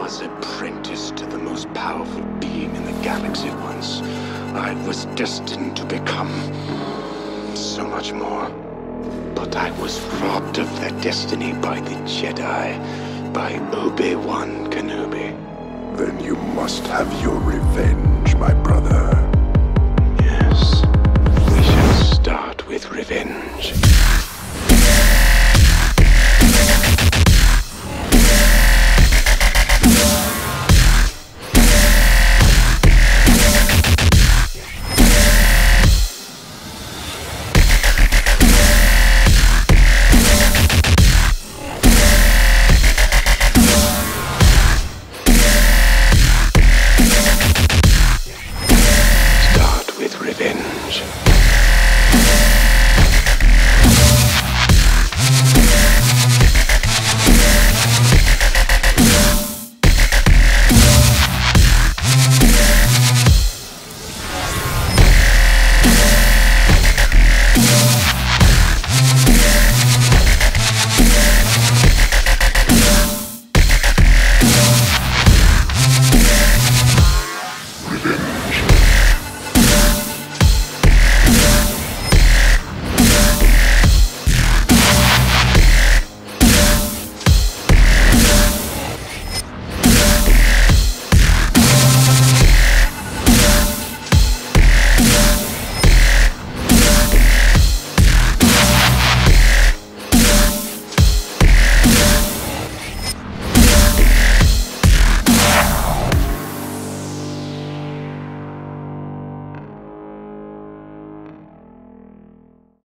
was apprenticed to the most powerful being in the galaxy once. I was destined to become so much more. But I was robbed of that destiny by the Jedi, by Obi-Wan Kenobi. Then you must have your revenge, my brother. Yes, we shall start with revenge.